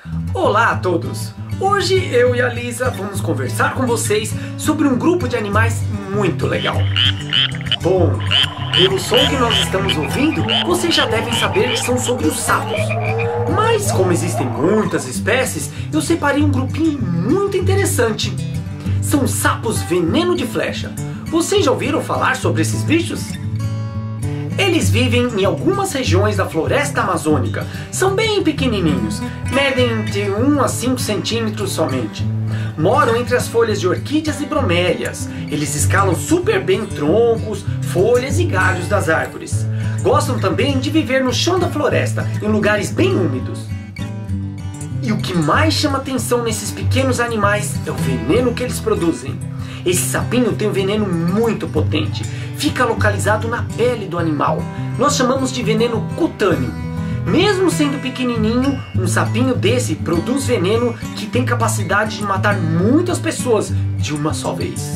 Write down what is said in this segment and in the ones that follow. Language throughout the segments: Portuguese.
Olá a todos! Hoje eu e a Lisa vamos conversar com vocês sobre um grupo de animais muito legal. Bom, pelo som que nós estamos ouvindo, vocês já devem saber que são sobre os sapos. Mas como existem muitas espécies, eu separei um grupinho muito interessante. São os sapos veneno de flecha. Vocês já ouviram falar sobre esses bichos? Eles vivem em algumas regiões da floresta amazônica. São bem pequenininhos, medem entre 1 a 5 centímetros somente. Moram entre as folhas de orquídeas e bromélias. Eles escalam super bem troncos, folhas e galhos das árvores. Gostam também de viver no chão da floresta, em lugares bem úmidos. E o que mais chama atenção nesses pequenos animais é o veneno que eles produzem. Esse sapinho tem um veneno muito potente. Fica localizado na pele do animal. Nós chamamos de veneno cutâneo. Mesmo sendo pequenininho, um sapinho desse produz veneno que tem capacidade de matar muitas pessoas de uma só vez.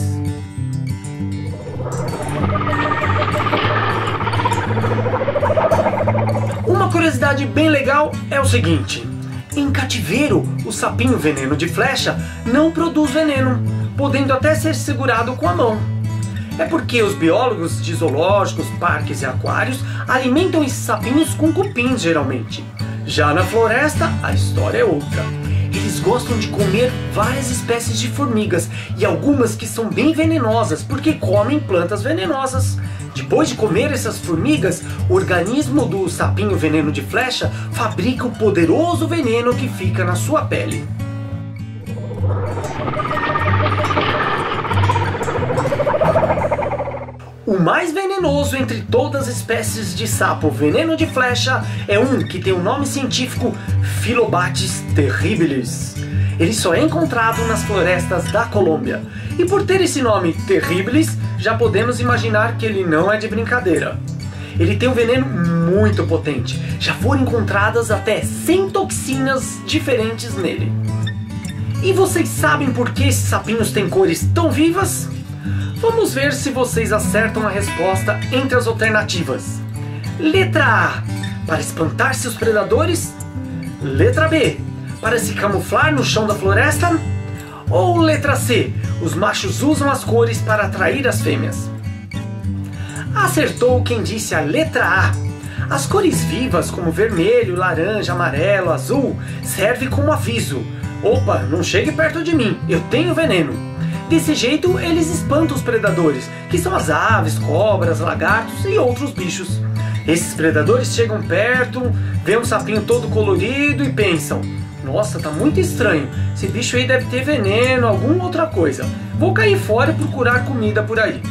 Uma curiosidade bem legal é o seguinte: em cativeiro, o sapinho veneno de flecha não produz veneno, podendo até ser segurado com a mão. É porque os biólogos de zoológicos, parques e aquários alimentam esses sapinhos com cupins, geralmente. Já na floresta, a história é outra. Eles gostam de comer várias espécies de formigas e algumas que são bem venenosas, porque comem plantas venenosas. Depois de comer essas formigas, o organismo do sapinho veneno de flecha fabrica o poderoso veneno que fica na sua pele. O mais venenoso entre todas as espécies de sapo veneno de flecha é um que tem o nome científico Phyllobates terribilis. Ele só é encontrado nas florestas da Colômbia. E por ter esse nome terribilis, já podemos imaginar que ele não é de brincadeira. Ele tem um veneno muito potente. Já foram encontradas até 100 toxinas diferentes nele. E vocês sabem por que esses sapinhos têm cores tão vivas? Vamos ver se vocês acertam a resposta entre as alternativas. Letra A, para espantar seus predadores. Letra B, para se camuflar no chão da floresta. Ou letra C, os machos usam as cores para atrair as fêmeas. Acertou quem disse a letra A. As cores vivas como vermelho, laranja, amarelo, azul servem como aviso. Opa, não chegue perto de mim, eu tenho veneno. Desse jeito, eles espantam os predadores, que são as aves, cobras, lagartos e outros bichos. Esses predadores chegam perto, vêem um sapinho todo colorido e pensam: nossa, tá muito estranho, esse bicho aí deve ter veneno, alguma outra coisa. Vou cair fora e procurar comida por aí.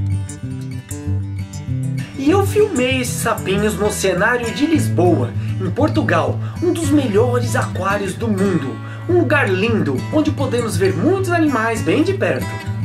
E eu filmei esses sapinhos no Oceanário de Lisboa, em Portugal, um dos melhores aquários do mundo. Um lugar lindo, onde podemos ver muitos animais bem de perto.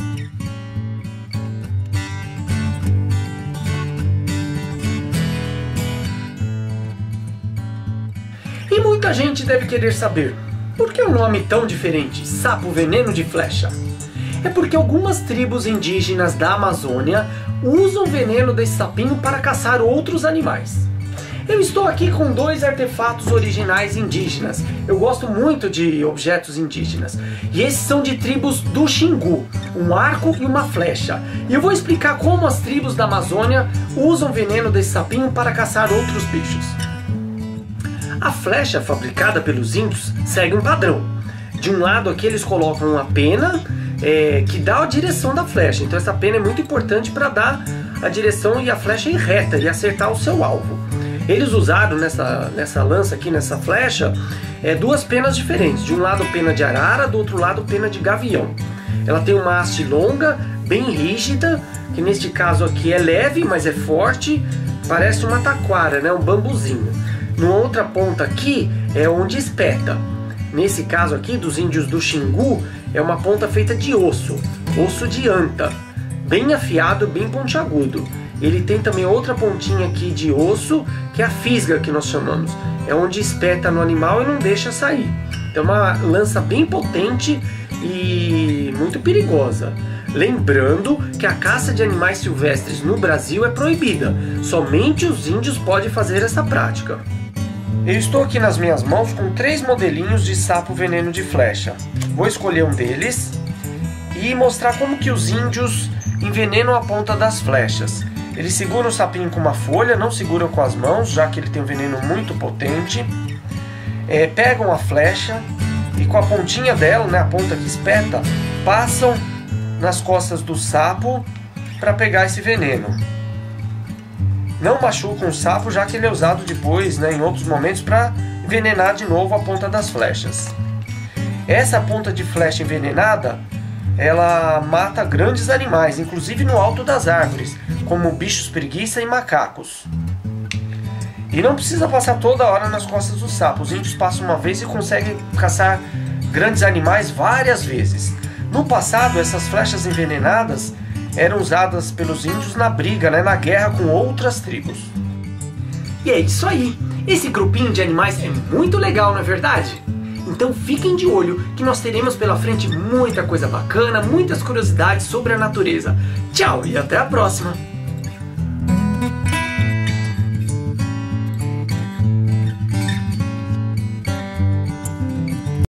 E muita gente deve querer saber, por que o nome tão diferente, sapo veneno de flecha? É porque algumas tribos indígenas da Amazônia usam o veneno desse sapinho para caçar outros animais. Eu estou aqui com 2 artefatos originais indígenas. Eu gosto muito de objetos indígenas. E esses são de tribos do Xingu, um arco e uma flecha. E eu vou explicar como as tribos da Amazônia usam o veneno desse sapinho para caçar outros bichos. A flecha fabricada pelos índios segue um padrão. De um lado aqui eles colocam uma pena que dá a direção da flecha. Então essa pena é muito importante para dar a direção e a flecha ir reta e acertar o seu alvo. Eles usaram nessa lança aqui, nessa flecha, 2 penas diferentes. De um lado pena de arara, do outro lado pena de gavião. Ela tem uma haste longa, bem rígida, que neste caso aqui é leve, mas é forte. Parece uma taquara, né? Um bambuzinho. Na outra ponta aqui é onde espeta. Nesse caso aqui, dos índios do Xingu, é uma ponta feita de osso de anta. Bem afiado, bem pontiagudo. Ele tem também outra pontinha aqui de osso, que é a fisga que nós chamamos. É onde espeta no animal e não deixa sair. É uma lança bem potente e muito perigosa. Lembrando que a caça de animais silvestres no Brasil é proibida. Somente os índios podem fazer essa prática. Eu estou aqui nas minhas mãos com 3 modelinhos de sapo veneno de flecha. Vou escolher um deles e mostrar como que os índios envenenam a ponta das flechas. Eles seguram o sapinho com uma folha, não seguram com as mãos, já que ele tem um veneno muito potente. Pegam a flecha e com a pontinha dela, né, a ponta que espeta, passam nas costas do sapo para pegar esse veneno. Não machucam o sapo, já que ele é usado depois, né, em outros momentos, para envenenar de novo a ponta das flechas. Essa ponta de flecha envenenada, ela mata grandes animais, inclusive no alto das árvores, como bichos preguiça e macacos. E não precisa passar toda hora nas costas do sapo. Os índios passam uma vez e conseguem caçar grandes animais várias vezes. No passado, essas flechas envenenadas eram usadas pelos índios na briga, né, na guerra com outras tribos. E é isso aí! Esse grupinho de animais é muito legal, não é verdade? Então fiquem de olho que nós teremos pela frente muita coisa bacana, muitas curiosidades sobre a natureza. Tchau e até a próxima!